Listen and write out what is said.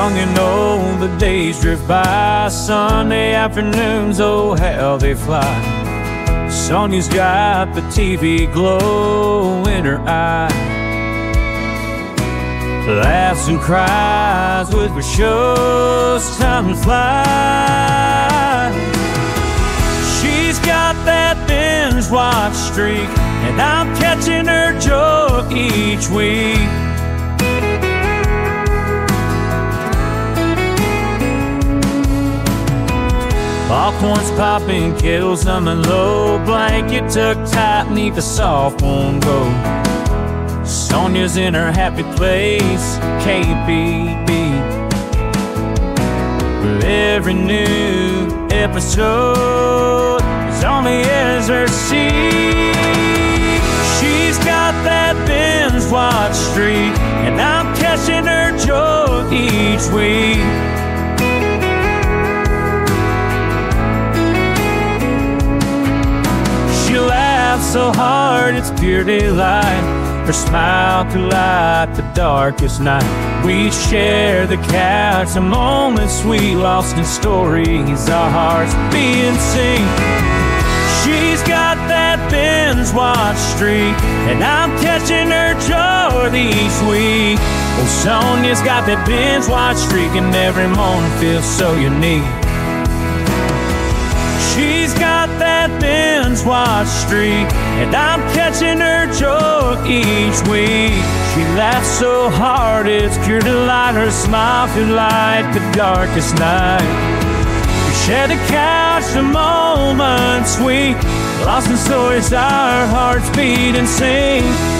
Young and old, the days drift by. Sunday afternoons, oh how they fly. Sonia's got the TV glow in her eye. Laughs and cries with her shows, time to fly. She's got that binge watch streak, and I'm catching her joke each week. Popcorn's popping, kettles humming low, blanket tucked tight neath the soft warm glow. Sonia's in her happy place, KBB. But every new episode is on the edge of her seat. She's got that binge watch streak, and I'm catching her joke each week. She laughs so hard it's pure delight. Her smile could light the darkest night. We share the couch, a moment sweet, lost in stories, our hearts being seen. She's got that binge watch streak, and I'm catching her joy each week. Oh, Sonia's got that binge watch streak, and every morning feels so unique. She's got that binge watch streak, and I'm catching her joke each week. She laughs so hard it's pure delight. Her smile could light the darkest night. We share the couch, the moment sweet, lost in stories, our hearts beat and sing.